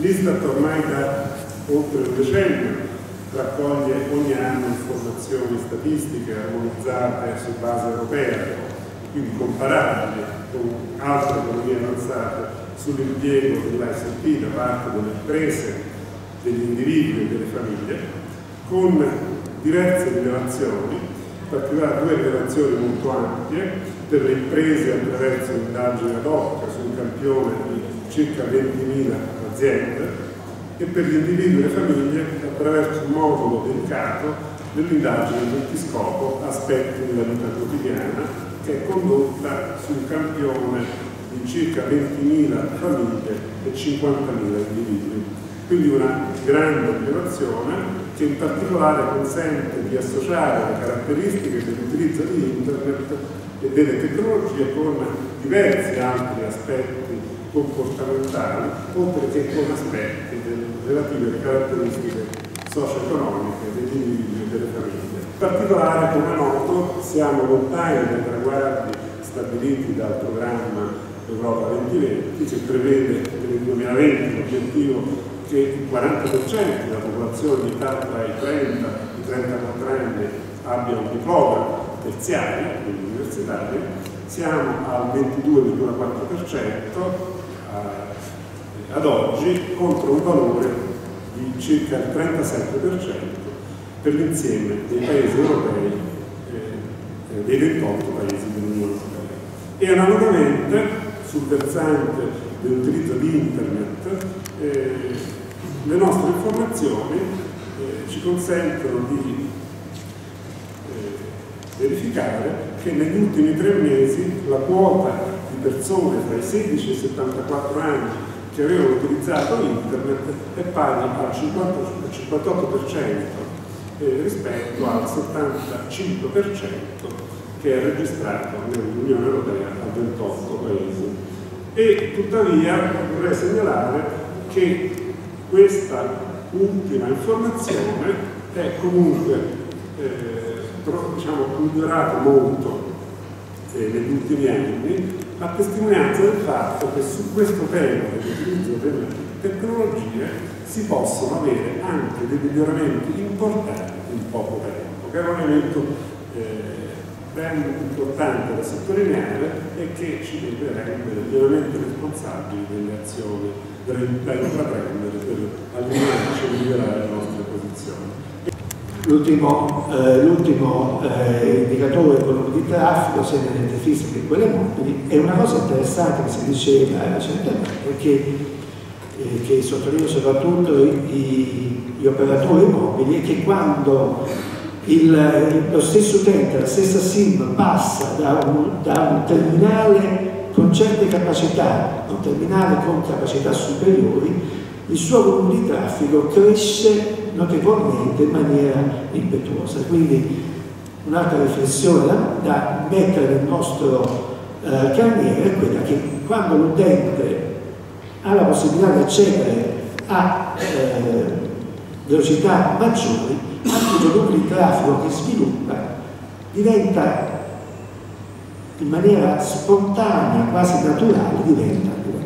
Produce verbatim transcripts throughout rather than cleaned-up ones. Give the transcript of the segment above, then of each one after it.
L'Istat ormai da oltre un decennio raccoglie ogni anno informazioni statistiche armonizzate su base europea, quindi comparabili con altre economie avanzate sull'impiego dell'I C T da parte delle imprese, degli individui e delle famiglie, con diverse rilevazioni, in particolare due rilevazioni molto ampie per le imprese attraverso un'indagine ad hoc su un campione di circa ventimila aziende, e per gli individui e le famiglie attraverso un modulo dedicato dell'indagine multiscopo aspetti della vita quotidiana, che è condotta su un campione di circa ventimila famiglie e cinquantamila individui. Quindi una grande rilevazione che in particolare consente di associare le caratteristiche dell'utilizzo di Internet e delle tecnologie con diversi altri aspetti comportamentali, oltre che con aspetti delle relative caratteristiche socio-economiche degli individui e delle famiglie. In particolare, come noto, siamo lontani dai traguardi stabiliti dal programma Europa duemilaventi, che prevede per il duemilaventi l'obiettivo che il quaranta per cento della popolazione di età tra i trenta e i trentaquattro anni abbia un diploma terziario, quindi universitario. Siamo al ventidue virgola quattro per cento ad oggi, contro un valore di circa il trentasette per cento per l'insieme dei paesi europei, eh, dei ventotto paesi dell'Unione Europea. E analogamente, sul versante dell'utilizzo di Internet, eh, le nostre informazioni eh, ci consentono di eh, verificare che negli ultimi tre mesi la quota di persone tra i sedici e i settantaquattro anni che avevano utilizzato Internet è pari al cinquantotto per cento eh, rispetto al settantacinque per cento che è registrato nell'Unione Europea a ventotto paesi. E tuttavia vorrei segnalare che questa ultima informazione è comunque eh, diciamo, migliorata molto eh, negli ultimi anni, a testimonianza del fatto che su questo tema dell'utilizzo delle tecnologie si possono avere anche dei miglioramenti importanti in poco tempo, che è un elemento eh, ben importante da sottolineare e che ci deve rendere pienamente responsabili delle azioni da intraprendere per allinearci e migliorare le nostre posizioni. L'ultimo eh, eh, indicatore economico di traffico, sia nelle reti fisse che quelle mobili, è una cosa interessante che si diceva recentemente, che, eh, che sottolineo soprattutto i, i, gli operatori mobili, è che quando il, lo stesso utente, la stessa SIM passa da un, da un terminale con certe capacità a un terminale con capacità superiori, il suo volume di traffico cresce notevolmente in maniera impetuosa. Quindi un'altra riflessione da, da mettere nel nostro eh, carniere è quella che quando l'utente ha la possibilità di accedere a eh, velocità maggiori, anche il volume di traffico che sviluppa diventa in maniera spontanea, quasi naturale, diventa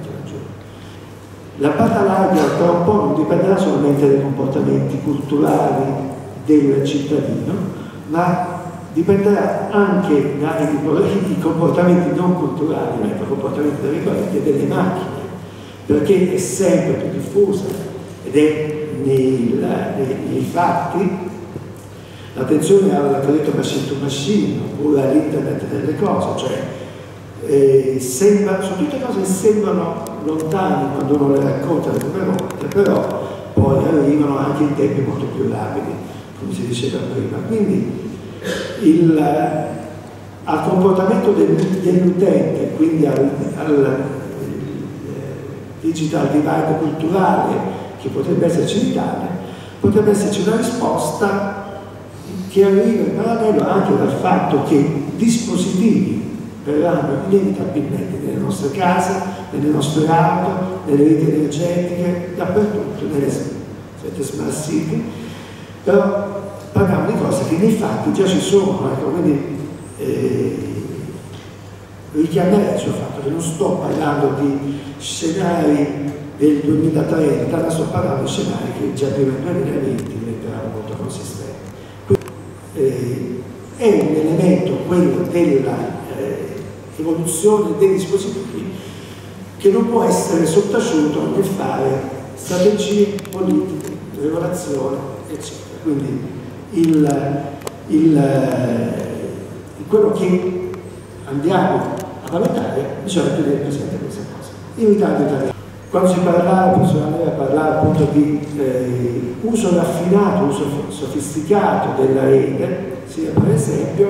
la banda larga tra un po' non dipenderà solamente dai comportamenti culturali del cittadino, ma dipenderà anche dai comportamenti non culturali, ma dai comportamenti regolati delle macchine, perché è sempre più diffusa ed è nei, nei, nei fatti l'attenzione al cosiddetto machine to machine oppure all'internet delle cose, cioè eh, sembra, sono tutte cose che sembrano lontani quando uno le racconta le prime volte, però poi arrivano anche in tempi molto più rapidi, come si diceva prima. Quindi il, al comportamento del, dell'utente, quindi al, al digital divide culturale che potrebbe esserci in Italia, potrebbe esserci una risposta che arriva in parallelo anche dal fatto che dispositivi verranno inevitabilmente nelle nostre case, nelle nostre auto, nelle reti energetiche, dappertutto, nelle smart city, però parliamo di cose che nei fatti già ci sono, ecco, quindi eh, richiamerei sul fatto che non sto parlando di scenari del duemilatrenta, la sto parlando di scenari che già prima del duemilaventi diventeranno molto consistenti. Quindi, eh, è un elemento quello dell'evoluzione eh, dei dispositivi che non può essere sottaciuto nel fare strategie politiche, regolazione, eccetera. Quindi il, il, quello che andiamo a valutare bisogna tenere presente queste cose. In Italia italiano, quando si parlava, bisogna parlare appunto di eh, uso raffinato, uso sofisticato della rete, sia per esempio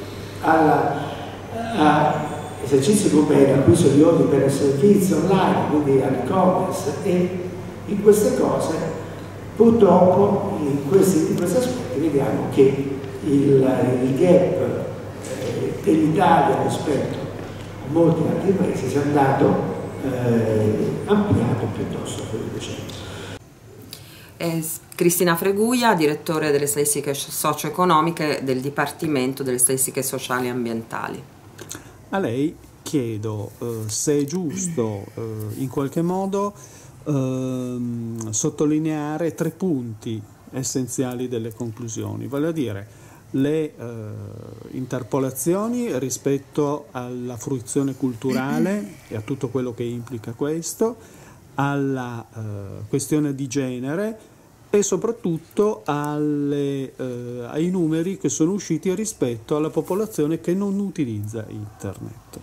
all'esercizio come l'acquisto di ordini per il servizio online, quindi all'e-commerce, e in queste cose purtroppo in questi, in questi aspetti vediamo che il, il gap eh, dell'Italia rispetto a molti altri paesi si è andato Eh, ampliato piuttosto che riducendo. Eh, Cristina Freguglia, direttore delle statistiche socio-economiche del Dipartimento delle Statistiche Sociali e Ambientali. A lei chiedo eh, se è giusto eh, in qualche modo eh, sottolineare tre punti essenziali delle conclusioni, vale a dire le eh, interpolazioni rispetto alla fruizione culturale e a tutto quello che implica questo, alla eh, questione di genere e soprattutto alle, eh, ai numeri che sono usciti rispetto alla popolazione che non utilizza internet.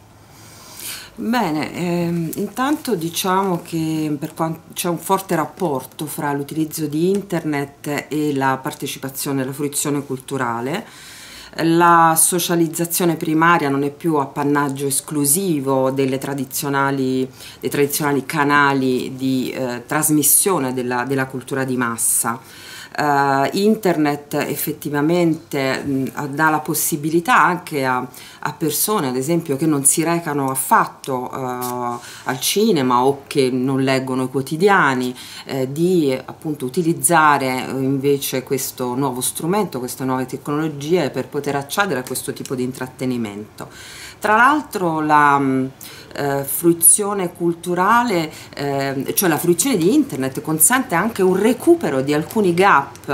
Bene, ehm, intanto diciamo che per quanto c'è un forte rapporto fra l'utilizzo di internet e la partecipazione, la fruizione culturale. La socializzazione primaria non è più appannaggio esclusivo delle tradizionali, dei tradizionali canali di eh, trasmissione della, della cultura di massa. Uh, internet effettivamente mh, dà la possibilità anche a, a persone, ad esempio, che non si recano affatto uh, al cinema o che non leggono i quotidiani, eh, di appunto utilizzare uh, invece questo nuovo strumento, queste nuove tecnologie per poter accedere a questo tipo di intrattenimento. Tra l'altro la mh, eh, fruizione culturale, eh, cioè la fruizione di internet, consente anche un recupero di alcuni gap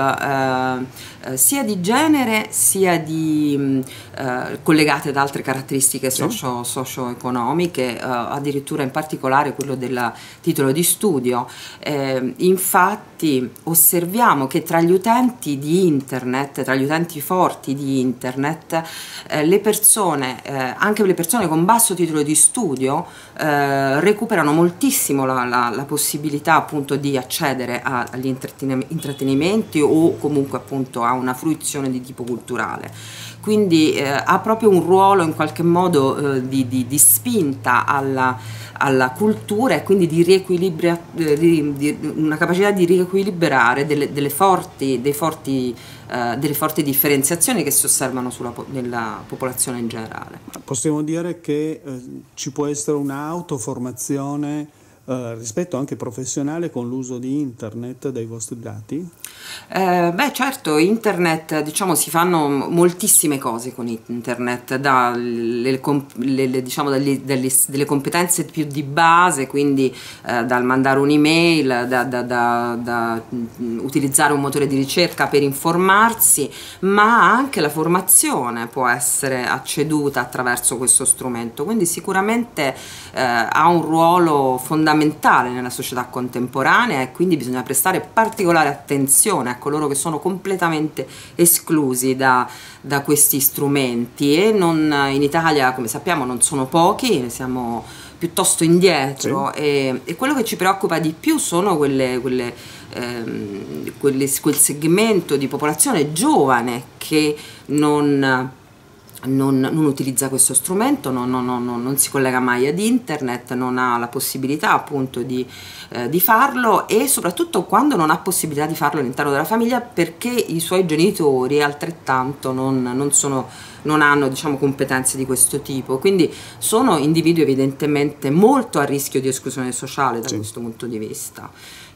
eh, eh, sia di genere sia di mh, eh, collegate ad altre caratteristiche socio, socio-economiche, eh, addirittura in particolare quello del titolo di studio. Eh, infatti osserviamo che tra gli utenti di internet, tra gli utenti forti di internet, eh, le persone, eh, anche le persone con basso titolo di studio, eh, recuperano moltissimo la, la, la possibilità appunto di accedere a, agli intrattenimenti o comunque appunto a una fruizione di tipo culturale. Quindi eh, ha proprio un ruolo in qualche modo eh, di, di, di spinta alla, alla cultura e quindi di riequilibra, eh, di, di, una capacità di riequilibrare delle, delle, forti, dei forti, eh, delle forti differenziazioni che si osservano sulla, nella popolazione in generale. Possiamo dire che eh, ci può essere un'autoformazione eh, rispetto anche professionale con l'uso di internet dai vostri dati? Eh, beh certo, internet, diciamo, si fanno moltissime cose con internet, da le, le, le, diciamo, delle, delle, delle competenze più di base, quindi eh, dal mandare un'email, da, da, da, da utilizzare un motore di ricerca per informarsi, ma anche la formazione può essere acceduta attraverso questo strumento, quindi sicuramente eh, ha un ruolo fondamentale nella società contemporanea e quindi bisogna prestare particolare attenzione a coloro che sono completamente esclusi da, da questi strumenti, e non, in Italia, come sappiamo, non sono pochi, siamo piuttosto indietro, sì. e, e quello che ci preoccupa di più sono quelle, quelle, ehm, quelle, quel segmento di popolazione giovane che non Non, non utilizza questo strumento, non, non, non, non si collega mai ad internet, non ha la possibilità appunto di, eh, di farlo, e soprattutto quando non ha possibilità di farlo all'interno della famiglia perché i suoi genitori altrettanto non, non, sono, non hanno, diciamo, competenze di questo tipo, quindi sono individui evidentemente molto a rischio di esclusione sociale da sì. questo punto di vista.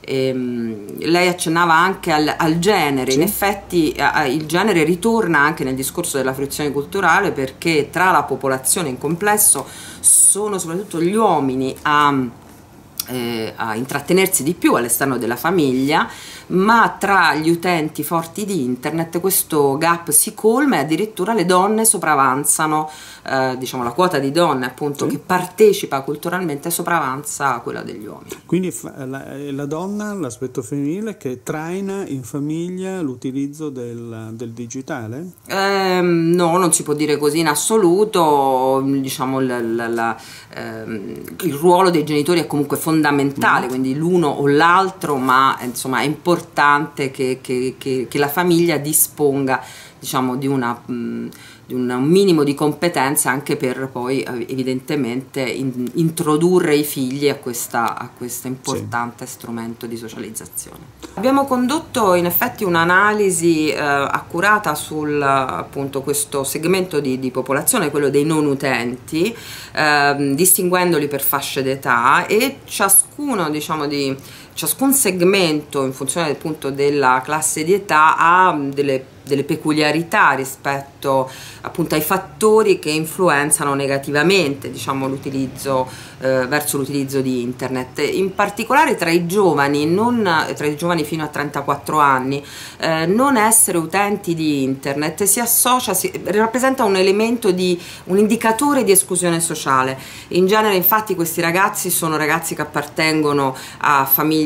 Ehm, lei accennava anche al, al genere, sì. in effetti eh, il genere ritorna anche nel discorso della fruizione culturale, perché tra la popolazione in complesso sono soprattutto gli uomini a eh, a intrattenersi di più all'esterno della famiglia, ma tra gli utenti forti di internet questo gap si colma e addirittura le donne sopravanzano, eh, diciamo la quota di donne appunto sì. che partecipa culturalmente sopravanza quella degli uomini. Quindi la, la donna, l'aspetto femminile che traina in famiglia l'utilizzo del, del digitale? Eh, no, non si può dire così in assoluto, diciamo la, la, la, ehm, il ruolo dei genitori è comunque fondamentale, mm. quindi l'uno o l'altro, ma insomma è importante importante che, che, che, che la famiglia disponga, diciamo, di, una, mh, di un minimo di competenze anche per poi evidentemente in, introdurre i figli a questa, a questo importante sì. strumento di socializzazione. Abbiamo condotto in effetti un'analisi eh, accurata sul appunto questo segmento di, di popolazione, quello dei non utenti, eh, distinguendoli per fasce d'età, e ciascuno, diciamo, di ciascun segmento in funzione appunto della classe di età ha delle, delle peculiarità rispetto appunto ai fattori che influenzano negativamente, diciamo, l'utilizzo eh, verso l'utilizzo di internet. In particolare tra i giovani, non, tra i giovani fino a trentaquattro anni, eh, non essere utenti di internet si associa, si, rappresenta un elemento di un indicatore di esclusione sociale. In genere infatti questi ragazzi sono ragazzi che appartengono a famiglie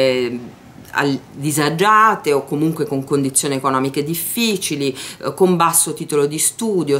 disagiate o comunque con condizioni economiche difficili, eh, con basso titolo di studio,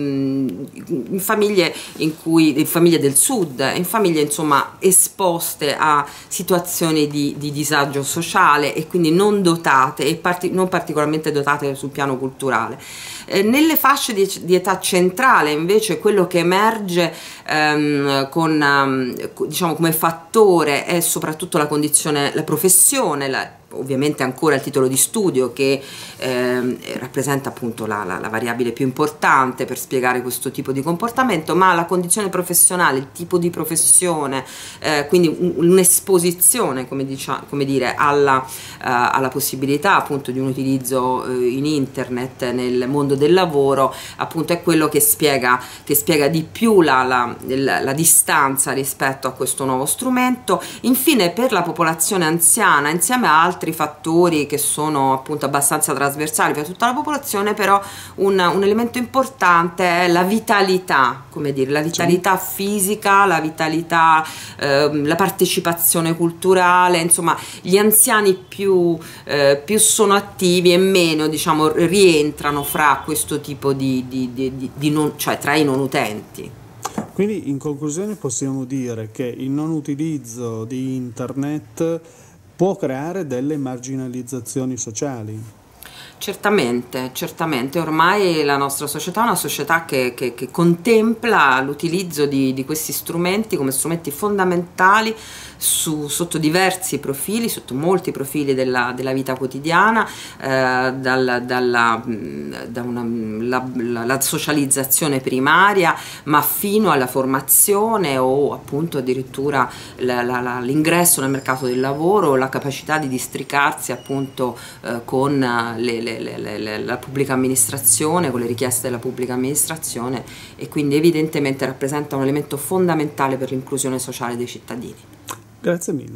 mh, in famiglie in cui in famiglie del sud, in famiglie insomma esposte a situazioni di, di disagio sociale e quindi non dotate e parti, non particolarmente dotate sul piano culturale. Eh, nelle fasce di, di età centrale invece quello che emerge ehm, con, um, diciamo come fattore è soprattutto la condizione, la professione, la, ovviamente ancora il titolo di studio che eh, rappresenta appunto la, la, la variabile più importante per spiegare questo tipo di comportamento, ma la condizione professionale, il tipo di professione, eh, quindi un'esposizione, come, diciamo, come dire, alla, uh, alla possibilità appunto di un utilizzo uh, in internet nel mondo del lavoro, appunto è quello che spiega, che spiega di più la, la, la, la distanza rispetto a questo nuovo strumento. Infine, per la popolazione anziana, insieme a altri fattori che sono appunto abbastanza trasversali per tutta la popolazione, però un, un elemento importante è la vitalità, come dire, la vitalità sì. fisica, la vitalità, eh, la partecipazione culturale, insomma gli anziani più, eh, più sono attivi e meno, diciamo, rientrano fra questo tipo di, di, di, di, di non, cioè tra i non utenti. Quindi in conclusione possiamo dire che il non utilizzo di internet può creare delle marginalizzazioni sociali. Certamente, certamente, ormai la nostra società è una società che, che, che contempla l'utilizzo di, di questi strumenti come strumenti fondamentali su, sotto diversi profili, sotto molti profili della, della vita quotidiana, eh, dalla, dalla da una, la, la, la socializzazione primaria, ma fino alla formazione o appunto addirittura l'ingresso nel mercato del lavoro, la capacità di districarsi appunto eh, con le, le Le, le, le, la pubblica amministrazione, con le richieste della pubblica amministrazione, e quindi evidentemente rappresenta un elemento fondamentale per l'inclusione sociale dei cittadini. Grazie mille.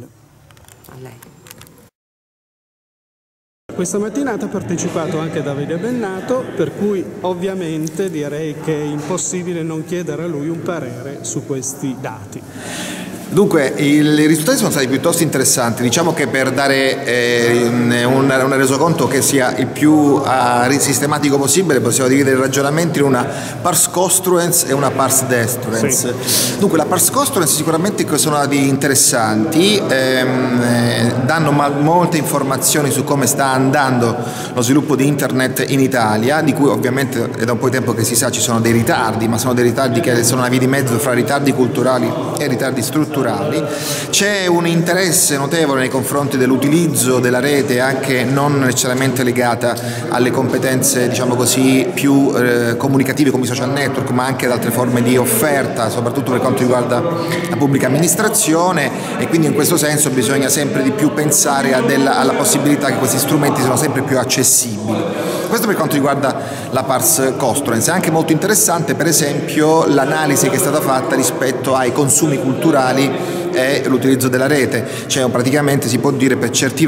A lei. Questa mattinata ha partecipato anche Davide Bennato, per cui ovviamente direi che è impossibile non chiedere a lui un parere su questi dati. Dunque, i risultati sono stati piuttosto interessanti. Diciamo che per dare eh, un, un resoconto che sia il più uh, sistematico possibile, possiamo dividere il ragionamento in una parse construens e una parse destruens. Sì. Dunque, la parse construens sicuramente sono stati interessanti, ehm, eh, danno molte informazioni su come sta andando lo sviluppo di internet in Italia, di cui ovviamente è da un po' di tempo che si sa ci sono dei ritardi, ma sono dei ritardi che sono una via di mezzo fra ritardi culturali e ritardi strutturali. C'è un interesse notevole nei confronti dell'utilizzo della rete, anche non necessariamente legata alle competenze, diciamo così, più eh, comunicative come i social network, ma anche ad altre forme di offerta, soprattutto per quanto riguarda la pubblica amministrazione, e quindi in questo senso bisogna sempre di più pensare a della, alla possibilità che questi strumenti siano sempre più accessibili. Questo per quanto riguarda la parse construens. È anche molto interessante per esempio l'analisi che è stata fatta rispetto ai consumi culturali è l'utilizzo della rete, cioè praticamente si può dire per certi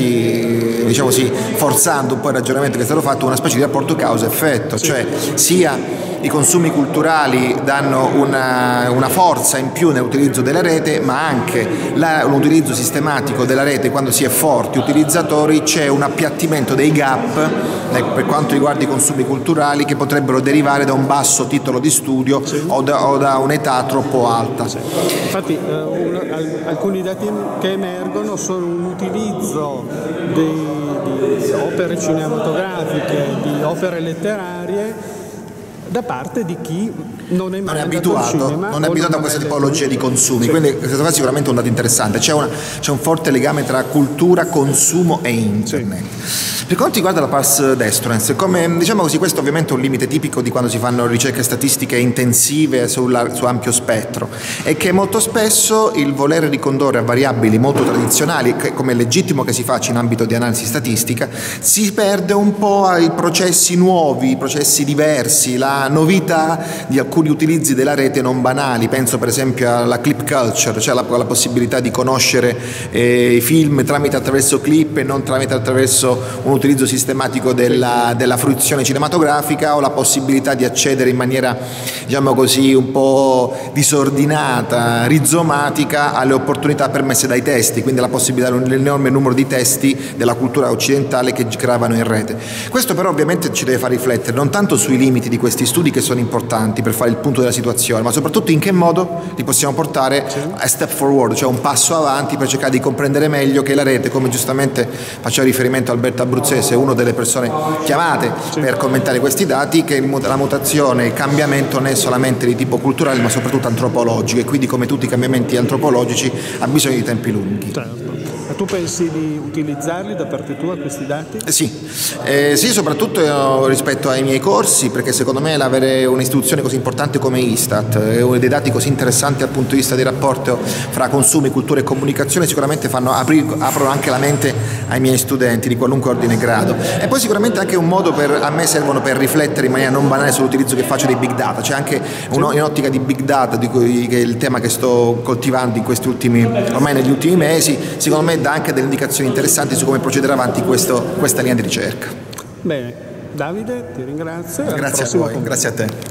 versi, diciamo sì, forzando un po' il ragionamento che è stato fatto, una specie di rapporto causa-effetto, cioè sia i consumi culturali danno una, una forza in più nell'utilizzo della rete, ma anche la, l'utilizzo sistematico della rete, quando si è forti utilizzatori, c'è un appiattimento dei gap eh, per quanto riguarda i consumi culturali che potrebbero derivare da un basso titolo di studio sì. o, da, o da un'età troppo alta. Sì. Infatti eh, un, al, alcuni dati che emergono sono un utilizzo di, di opere cinematografiche, di opere letterarie da parte di chi non è mai non è abituato, cinema, non è abituato a questa tipologia di consumi, sì. Quindi questo è sicuramente un dato interessante. C'è, una, c'è un forte legame tra cultura, consumo e internet. Sì. Per quanto riguarda la pars destruens, come diciamo così, questo ovviamente è un limite tipico di quando si fanno ricerche statistiche intensive sulla, su ampio spettro, è che molto spesso il voler ricondurre a variabili molto tradizionali, come è legittimo che si faccia in ambito di analisi statistica, si perde un po' ai processi nuovi, processi diversi, la novità di alcuni utilizzi della rete non banali. Penso per esempio alla clip culture, cioè la, la possibilità di conoscere eh, i film tramite attraverso clip e non tramite attraverso un utilizzo sistematico della, della fruizione cinematografica, o la possibilità di accedere in maniera, diciamo così, un po' disordinata, rizomatica alle opportunità permesse dai testi, quindi la possibilità dell'enorme numero di testi della cultura occidentale che gravano in rete. Questo però ovviamente ci deve far riflettere non tanto sui limiti di questi studi, che sono importanti per fare il punto della situazione, ma soprattutto in che modo li possiamo portare a step forward, cioè un passo avanti per cercare di comprendere meglio che la rete, come giustamente faceva riferimento Alberto Abruzzese, una delle persone chiamate per commentare questi dati, che la mutazione, il cambiamento non è solamente di tipo culturale ma soprattutto antropologico, e quindi come tutti i cambiamenti antropologici ha bisogno di tempi lunghi. Certo. Ma tu pensi di utilizzarli da parte tua questi dati? Eh sì, eh, sì, soprattutto rispetto ai miei corsi, perché secondo me avere un'istituzione così importante come Istat e uno dei dati così interessanti dal punto di vista del rapporto fra consumi, cultura e comunicazione sicuramente fanno aprir, aprono anche la mente ai miei studenti di qualunque ordine e grado. E poi sicuramente anche un modo per, a me servono per riflettere in maniera non banale sull'utilizzo che faccio dei big data, c'è anche uno, in ottica di big data, di cui, che è il tema che sto coltivando in questi ultimi, ormai negli ultimi mesi, secondo me dà anche delle indicazioni interessanti su come procedere avanti questo, questa linea di ricerca. Bene, Davide, ti ringrazio. Grazie a voi, grazie a te.